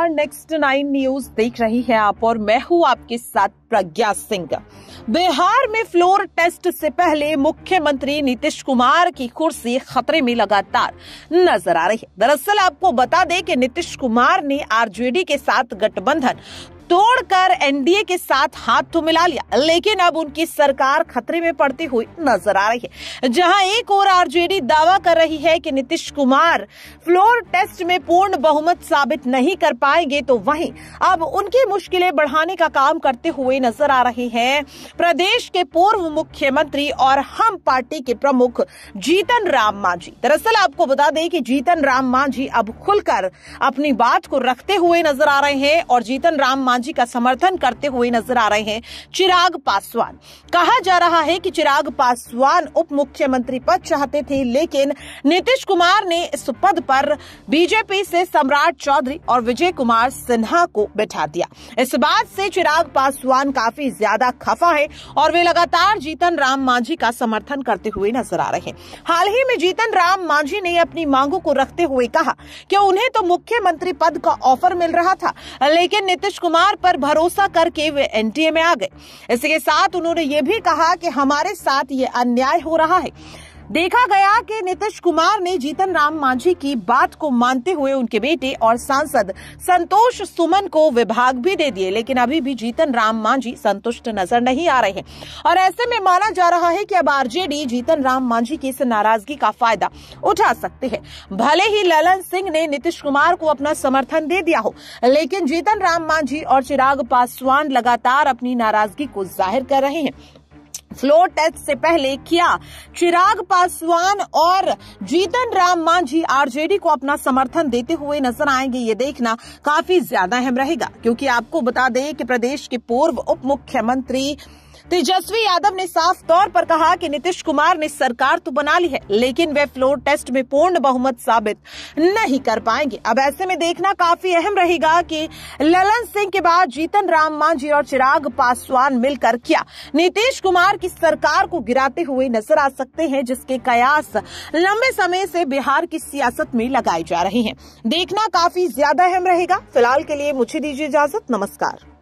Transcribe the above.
नमस्कार, next 9 news देख रही हैं आप और मैं हूं आपके साथ प्रज्ञा सिंह। बिहार में फ्लोर टेस्ट से पहले मुख्यमंत्री नीतीश कुमार की कुर्सी खतरे में लगातार नजर आ रही है। दरअसल आपको बता दें कि नीतीश कुमार ने आरजेडी के साथ गठबंधन तोड़कर एनडीए के साथ हाथ तो मिला लिया, लेकिन अब उनकी सरकार खतरे में पड़ती हुई नजर आ रही है। जहां एक और आरजेडी दावा कर रही है कि नीतीश कुमार फ्लोर टेस्ट में पूर्ण बहुमत साबित नहीं कर पाएंगे, तो वहीं अब उनकी मुश्किलें बढ़ाने का काम करते हुए नजर आ रहे हैं प्रदेश के पूर्व मुख्यमंत्री और हम पार्टी के प्रमुख जीतन राम मांझी। दरअसल आपको बता दें कि जीतन राम मांझी अब खुलकर अपनी बात को रखते हुए नजर आ रहे हैं और जीतन राम मांझी का समर्थन करते हुए नजर आ रहे हैं चिराग पासवान। कहा जा रहा है कि चिराग पासवान उप मुख्यमंत्री पद चाहते थे, लेकिन नीतीश कुमार ने इस पद पर बीजेपी से सम्राट चौधरी और विजय कुमार सिन्हा को बैठा दिया। इस बात से चिराग पासवान काफी ज्यादा खफा है और वे लगातार जीतन राम मांझी का समर्थन करते हुए नजर आ रहे हैं। हाल ही में जीतन राम मांझी ने अपनी मांगों को रखते हुए कहा कि उन्हें तो मुख्यमंत्री पद का ऑफर मिल रहा था, लेकिन नीतीश कुमार पर भरोसा करके वे एनडीए में आ गए। इसके साथ उन्होंने ये भी कहा कि हमारे साथ ये अन्याय हो रहा है। देखा गया कि नीतीश कुमार ने जीतन राम मांझी की बात को मानते हुए उनके बेटे और सांसद संतोष सुमन को विभाग भी दे दिए, लेकिन अभी भी जीतन राम मांझी संतुष्ट नजर नहीं आ रहे हैं और ऐसे में माना जा रहा है कि अब आरजेडी जीतन राम मांझी की इस नाराजगी का फायदा उठा सकते हैं। भले ही ललन सिंह ने नीतीश कुमार को अपना समर्थन दे दिया हो, लेकिन जीतन राम मांझी और चिराग पासवान लगातार अपनी नाराजगी को जाहिर कर रहे हैं। फ्लोर टेस्ट से पहले क्या चिराग पासवान और जीतन राम मांझी आरजेडी को अपना समर्थन देते हुए नजर आएंगे, ये देखना काफी ज्यादा अहम रहेगा, क्योंकि आपको बता दें कि प्रदेश के पूर्व उप मुख्यमंत्री तेजस्वी यादव ने साफ तौर पर कहा कि नीतीश कुमार ने सरकार तो बना ली है, लेकिन वे फ्लोर टेस्ट में पूर्ण बहुमत साबित नहीं कर पाएंगे। अब ऐसे में देखना काफी अहम रहेगा कि ललन सिंह के बाद जीतन राम मांझी और चिराग पासवान मिलकर क्या नीतीश कुमार की सरकार को गिराते हुए नजर आ सकते हैं, जिसके कयास लंबे समय से बिहार की सियासत में लगाए जा रहे हैं। देखना काफी ज्यादा अहम रहेगा। फिलहाल के लिए मुझे दीजिए इजाजत। नमस्कार।